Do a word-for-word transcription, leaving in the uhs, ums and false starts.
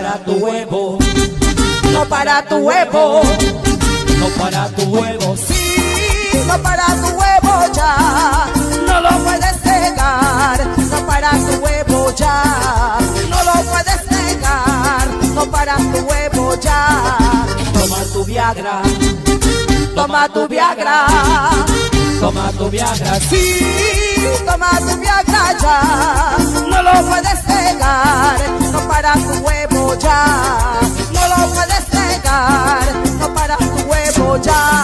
para tu huevo, no para tu huevo, no para tu huevo, sí, no para tu huevo ya, no lo puedes negar, no para tu huevo ya, no lo puedes negar, no para tu huevo ya. Toma tu Viagra, toma tu Viagra, toma tu Viagra, sí, toma tu Viagra ya, no lo puedes negar, no para tu huevo ya, no lo puedes negar, no para tu huevo ya.